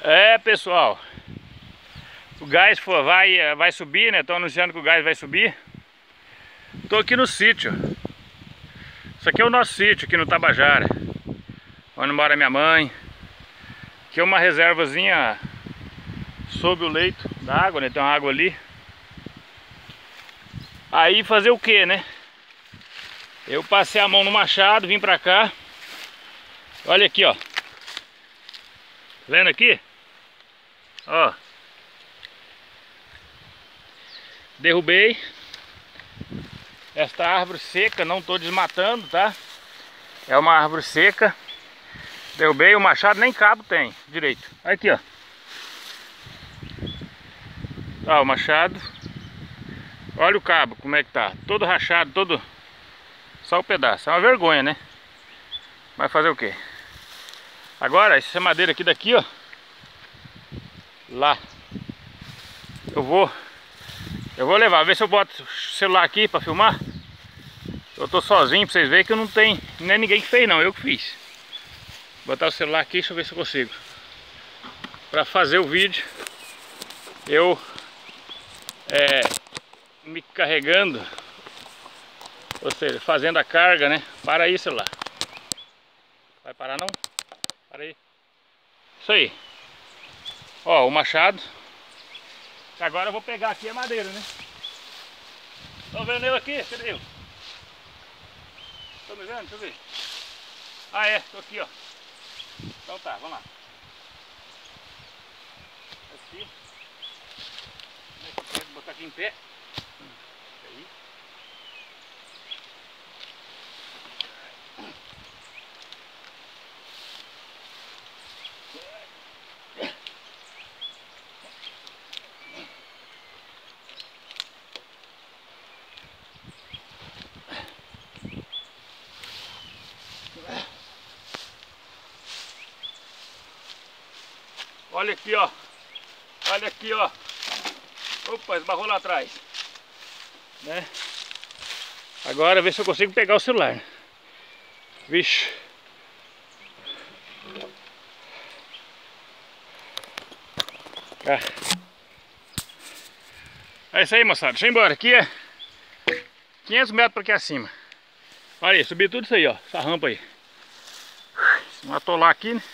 É, pessoal, o gás vai subir, né? Estão anunciando que o gás vai subir. Tô aqui no sítio. Isso aqui é o nosso sítio aqui no Tabajara, onde mora minha mãe. Aqui é uma reservazinha sob o leito da água, né? Tem uma água ali. Aí fazer o que, né? Eu passei a mão no machado, vim pra cá. Olha aqui, ó. Vendo aqui? Ó. Derrubei esta árvore seca, não tô desmatando, tá? É uma árvore seca. Derrubei, o machado nem cabo tem direito. Aqui, ó. Ó, o machado. Olha o cabo, como é que tá. Todo rachado, todo... Só o pedaço. É uma vergonha, né? Vai fazer o quê? Agora, essa madeira aqui daqui, ó. Lá. Eu vou levar. Ver se eu boto o celular aqui pra filmar. Eu tô sozinho pra vocês verem que eu não tenho... Não é ninguém que fez não, eu que fiz. Vou botar o celular aqui, deixa eu ver se eu consigo. Pra fazer o vídeo. Eu... me carregando. Ou seja, fazendo a carga, né? Para aí, celular. Vai parar não? Para aí. Isso aí. Ó, o machado. Agora eu vou pegar aqui a madeira, né? Estão vendo eu aqui? Cadê eu? Estão me vendo? Deixa eu ver. Ah, é. Tô aqui, ó. Então tá, vamos lá. Aqui. Como é que eu quero botar aqui em pé? Aí. Olha aqui, ó. Olha aqui, ó. Opa, esbarrou lá atrás. Né? Agora ver se eu consigo pegar o celular. Vixe. É isso aí, moçada. Deixa eu ir embora. Aqui é 500 metros para aqui acima. Olha aí, subi tudo isso aí, ó. Essa rampa aí. Se não atolar aqui, né?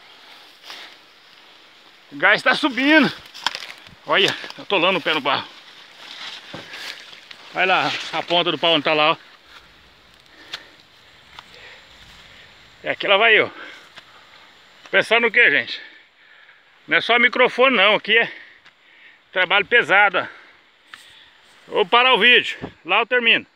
O gás está subindo. Olha, atolando o pé no barro. Vai lá, a ponta do pau onde tá lá, ó. É aqui lá vai eu. Pensando no que, gente? Não é só microfone não, aqui é trabalho pesado, ó. Vou parar o vídeo, lá eu termino.